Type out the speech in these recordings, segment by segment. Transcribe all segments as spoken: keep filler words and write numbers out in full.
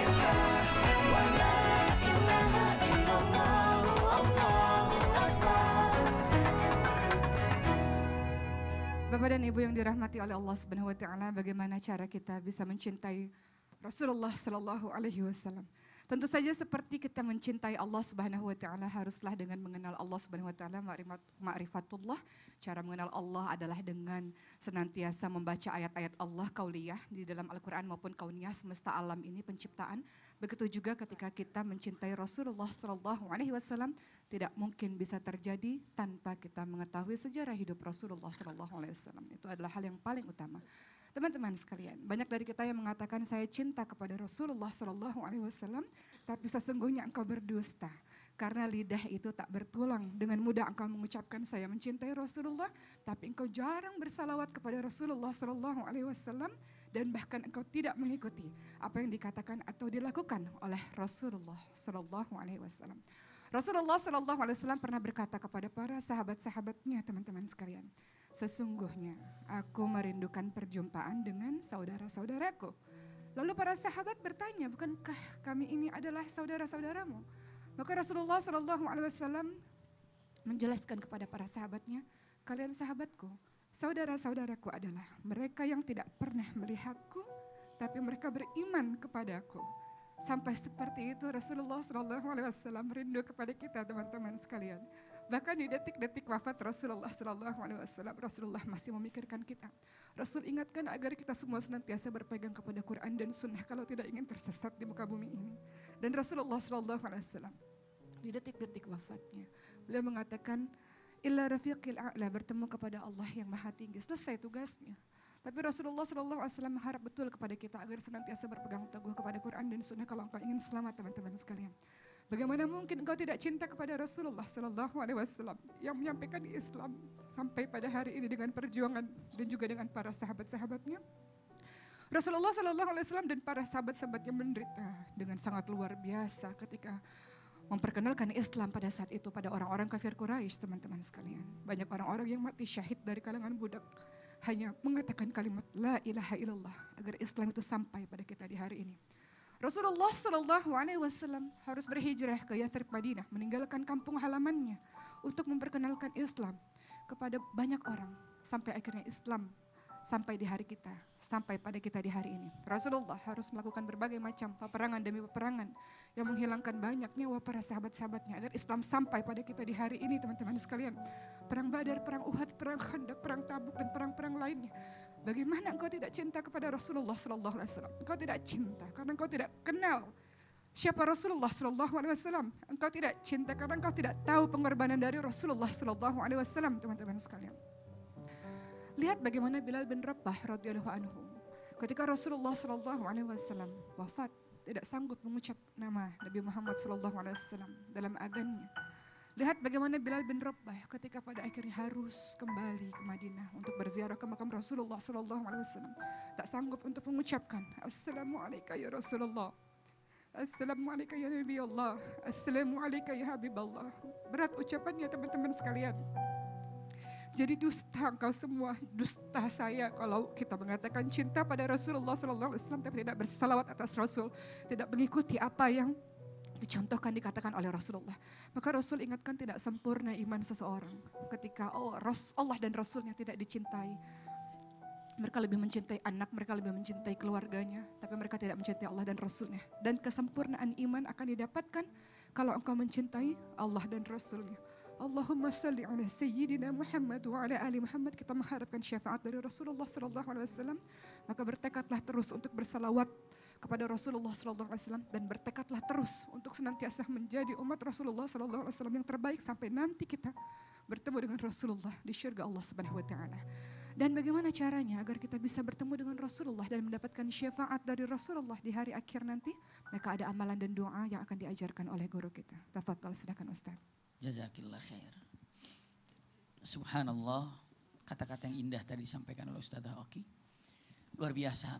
Bapak dan Ibu yang dirahmati oleh Allah Subhanahu wa taala, bagaimana cara kita bisa mencintai Rasulullah sallallahu alaihi wasallam? Tentu saja seperti kita mencintai Allah Subhanahu wa taala haruslah dengan mengenal Allah Subhanahu wa taala, ma'rifatullah. Cara mengenal Allah adalah dengan senantiasa membaca ayat-ayat Allah kauliyah di dalam Al-Qur'an maupun kauniyah semesta alam ini penciptaan. Begitu juga ketika kita mencintai Rasulullah sallallahu alaihi wasallam, tidak mungkin bisa terjadi tanpa kita mengetahui sejarah hidup Rasulullah sallallahu alaihi wasallam. Itu adalah hal yang paling utama. Teman-teman sekalian, banyak dari kita yang mengatakan saya cinta kepada Rasulullah sallallahu alaihi wasallam, tapi sesungguhnya engkau berdusta. Karena lidah itu tak bertulang. Dengan mudah engkau mengucapkan saya mencintai Rasulullah, tapi engkau jarang bersalawat kepada Rasulullah sallallahu alaihi wasallam dan bahkan engkau tidak mengikuti apa yang dikatakan atau dilakukan oleh Rasulullah sallallahu alaihi wasallam. Rasulullah sallallahu alaihi wasallam pernah berkata kepada para sahabat-sahabatnya, teman-teman sekalian, sesungguhnya aku merindukan perjumpaan dengan saudara-saudaraku. Lalu para sahabat bertanya, bukankah kami ini adalah saudara-saudaramu? Maka Rasulullah sallallahu alaihi wasallam menjelaskan kepada para sahabatnya, kalian sahabatku, saudara-saudaraku adalah mereka yang tidak pernah melihatku, tapi mereka beriman kepadaku. Sampai seperti itu Rasulullah sallallahu alaihi wasallam merindu kepada kita, teman-teman sekalian. Bahkan di detik-detik wafat Rasulullah sallallahu alaihi wasallam, Rasulullah masih memikirkan kita. Rasul ingatkan agar kita semua senantiasa berpegang kepada Quran dan Sunnah kalau tidak ingin tersesat di muka bumi ini. Dan Rasulullah sallallahu alaihi wasallam di detik-detik wafatnya, beliau mengatakan, illa rafiqil a'la, bertemu kepada Allah yang maha tinggi. Selesai tugasnya. Tapi Rasulullah sallallahu alaihi wasallam mengharap betul kepada kita agar senantiasa berpegang teguh kepada Quran dan Sunnah kalau engkau ingin selamat, teman-teman sekalian. Bagaimana mungkin engkau tidak cinta kepada Rasulullah sallallahu alaihi wasallam yang menyampaikan Islam sampai pada hari ini dengan perjuangan dan juga dengan para sahabat-sahabatnya? Rasulullah sallallahu alaihi wasallam dan para sahabat-sahabat yang menderita dengan sangat luar biasa ketika memperkenalkan Islam pada saat itu pada orang-orang kafir Quraisy, teman-teman sekalian. Banyak orang-orang yang mati syahid dari kalangan budak hanya mengatakan kalimat la ilaha illallah agar Islam itu sampai pada kita di hari ini. Rasulullah sallallahu alaihi wasallam harus berhijrah ke Yathrib Madinah, meninggalkan kampung halamannya untuk memperkenalkan Islam kepada banyak orang sampai akhirnya Islam sampai di hari kita, sampai pada kita di hari ini. Rasulullah harus melakukan berbagai macam peperangan demi peperangan yang menghilangkan banyak nyawa para sahabat-sahabatnya agar Islam sampai pada kita di hari ini, teman-teman sekalian. Perang Badar, perang Uhud, perang Khandaq, perang Tabuk dan perang-perang lainnya. Bagaimana engkau tidak cinta kepada Rasulullah sallallahu alaihi wasallam? Engkau tidak cinta karena engkau tidak kenal siapa Rasulullah sallallahu alaihi wasallam. Engkau tidak cinta karena engkau tidak tahu pengorbanan dari Rasulullah sallallahu alaihi wasallam, teman-teman sekalian. Lihat bagaimana Bilal bin Rabah radhiyallahu anhu ketika Rasulullah sallallahu alaihi wasallam wafat, tidak sanggup mengucap nama Nabi Muhammad sallallahu alaihi wasallam dalam adzannya. Lihat bagaimana Bilal bin Rabah ketika pada akhirnya harus kembali ke Madinah untuk berziarah ke makam Rasulullah sallallahu alaihi wasallam, tak sanggup untuk mengucapkan Assalamualaikum ya Rasulullah, Assalamualaikum ya Nabi Allah, Assalamualaikum ya Habiballah. Berat ucapannya, teman-teman sekalian. Jadi dusta engkau semua, dusta saya kalau kita mengatakan cinta pada Rasulullah sallallahu alaihi wasallam tapi tidak bersalawat atas Rasul, tidak mengikuti apa yang dicontohkan, dikatakan oleh Rasulullah. Maka Rasul ingatkan tidak sempurna iman seseorang ketika Allah dan Rasulnya tidak dicintai. Mereka lebih mencintai anak, mereka lebih mencintai keluarganya, tapi mereka tidak mencintai Allah dan Rasulnya. Dan kesempurnaan iman akan didapatkan kalau engkau mencintai Allah dan Rasulnya. Allahumma salli ala sayyidina Muhammad wa ala ali Muhammad. Kita mengharapkan syafaat dari Rasulullah sallallahu alaihi wasallam. Maka bertekadlah terus untuk bersalawat kepada Rasulullah sallallahu alaihi wasallam dan bertekadlah terus untuk senantiasa menjadi umat Rasulullah sallallahu alaihi wasallam yang terbaik sampai nanti kita bertemu dengan Rasulullah di syurga Allah Subhanahu wa taala. Dan bagaimana caranya agar kita bisa bertemu dengan Rasulullah dan mendapatkan syafaat dari Rasulullah di hari akhir nanti? Maka ada amalan dan doa yang akan diajarkan oleh guru kita. Tafadhal, silakan Ustaz. Jazakillah khair. Subhanallah, kata-kata yang indah tadi disampaikan oleh Ustazah Oki. Luar biasa.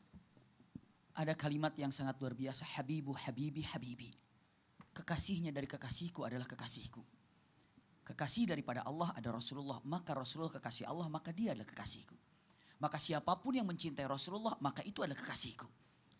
Ada kalimat yang sangat luar biasa. Habibu, habibi, habibi. Kekasihnya dari kekasihku adalah kekasihku. Kekasih daripada Allah ada Rasulullah. Maka Rasulullah kekasih Allah, maka dia adalah kekasihku. Maka siapapun yang mencintai Rasulullah, maka itu adalah kekasihku.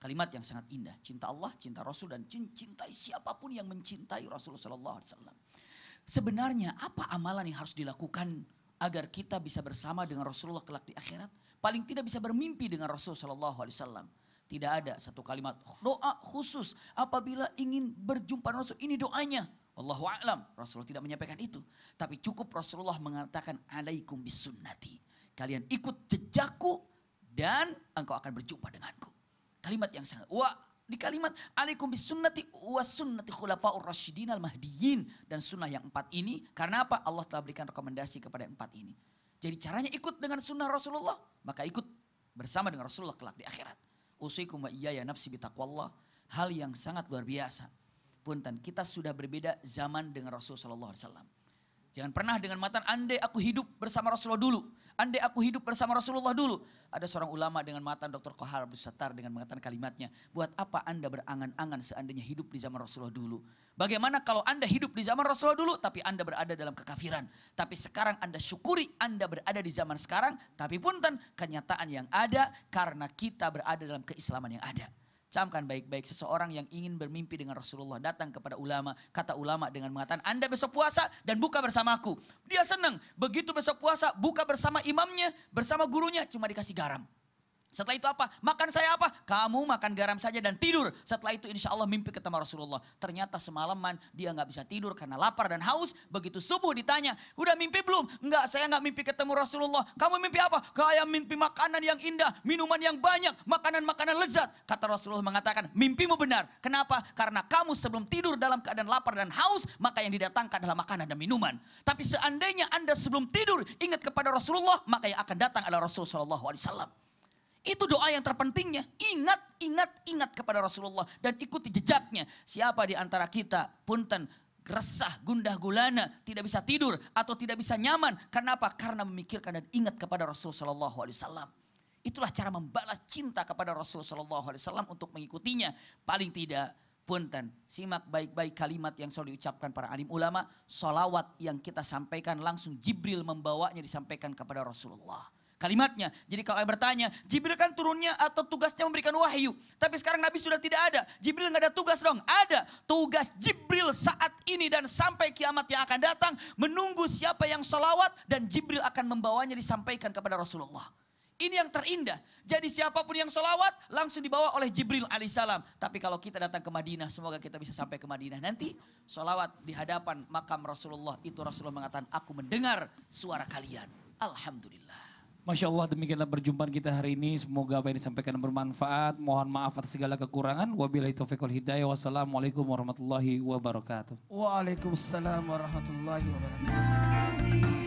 Kalimat yang sangat indah. Cinta Allah, cinta Rasul, dan cintai siapapun yang mencintai Rasulullah shallallahu alaihi wasallam. Sebenarnya apa amalan yang harus dilakukan agar kita bisa bersama dengan Rasulullah kelak di akhirat? Paling tidak bisa bermimpi dengan Rasulullah shallallahu alaihi wasallam. Tidak ada satu kalimat doa khusus apabila ingin berjumpa Rasul. Ini doanya. Allahu a'lam. Rasulullah tidak menyampaikan itu. Tapi cukup Rasulullah mengatakan alaikum bisunnati. Kalian ikut jejakku dan engkau akan berjumpa denganku. Kalimat yang sangat. Wah, di kalimat alaikum bisunnati wa sunnati khulafaur rasyidin al-mahdiyyin. Dan sunnah yang empat ini. Karena apa? Allah telah berikan rekomendasi kepada empat ini. Jadi caranya ikut dengan sunnah Rasulullah. Maka ikut bersama dengan Rasulullah kelak di akhirat. Usikum wa iyaya nafsi bitaqwallah. Hal yang sangat luar biasa. Punten, kita sudah berbeda zaman dengan Rasulullah shallallahu alaihi wasallam. Jangan pernah dengan matan, andai aku hidup bersama Rasulullah dulu. Andai aku hidup bersama Rasulullah dulu. Ada seorang ulama dengan matan doktor Kohar Abdus Sattar dengan mengatakan kalimatnya. Buat apa Anda berangan-angan seandainya hidup di zaman Rasulullah dulu? Bagaimana kalau Anda hidup di zaman Rasulullah dulu tapi Anda berada dalam kekafiran. Tapi sekarang Anda syukuri Anda berada di zaman sekarang. Tapi punten, kenyataan yang ada karena kita berada dalam keislaman yang ada. Camkan baik-baik seseorang yang ingin bermimpi dengan Rasulullah datang kepada ulama. Kata ulama dengan mengatakan Anda besok puasa dan buka bersamaku. Dia senang. Begitu besok puasa buka bersama imamnya, bersama gurunya cuma dikasih garam. Setelah itu apa? Makan saya apa? Kamu makan garam saja dan tidur. Setelah itu insya Allah mimpi ketemu Rasulullah. Ternyata semalaman dia nggak bisa tidur karena lapar dan haus. Begitu subuh ditanya, udah mimpi belum? Enggak, saya nggak mimpi ketemu Rasulullah. Kamu mimpi apa? Kayak mimpi makanan yang indah, minuman yang banyak, makanan-makanan lezat. Kata Rasulullah mengatakan, mimpimu benar. Kenapa? Karena kamu sebelum tidur dalam keadaan lapar dan haus, maka yang didatangkan adalah makanan dan minuman. Tapi seandainya Anda sebelum tidur ingat kepada Rasulullah, maka yang akan datang adalah Rasulullah shallallahu alaihi wasallam. Itu doa yang terpentingnya. Ingat, ingat, ingat kepada Rasulullah. Dan ikuti jejaknya. Siapa di antara kita, punten, resah, gundah gulana, tidak bisa tidur atau tidak bisa nyaman. Kenapa? Karena memikirkan dan ingat kepada Rasulullah shallallahu alaihi wasallam. Itulah cara membalas cinta kepada Rasulullah shallallahu alaihi wasallam untuk mengikutinya. Paling tidak, punten, simak baik-baik kalimat yang selalu diucapkan para alim ulama. Salawat yang kita sampaikan langsung Jibril membawanya disampaikan kepada Rasulullah. Kalimatnya, jadi kalau bertanya, Jibril kan turunnya atau tugasnya memberikan wahyu. Tapi sekarang Nabi sudah tidak ada. Jibril nggak ada tugas dong. Ada tugas Jibril saat ini dan sampai kiamat yang akan datang. Menunggu siapa yang salawat dan Jibril akan membawanya disampaikan kepada Rasulullah. Ini yang terindah. Jadi siapapun yang salawat langsung dibawa oleh Jibril alaihissalam. Tapi kalau kita datang ke Madinah, semoga kita bisa sampai ke Madinah nanti. Salawat di hadapan makam Rasulullah. Itu Rasulullah mengatakan, aku mendengar suara kalian. Alhamdulillah. Masya Allah, demikianlah perjumpaan kita hari ini. Semoga apa yang disampaikan bermanfaat. Mohon maaf atas segala kekurangan. Wabillahi taufiq wal hidayah. Wassalamualaikum warahmatullahi wabarakatuh. Waalaikumsalam warahmatullahi wabarakatuh.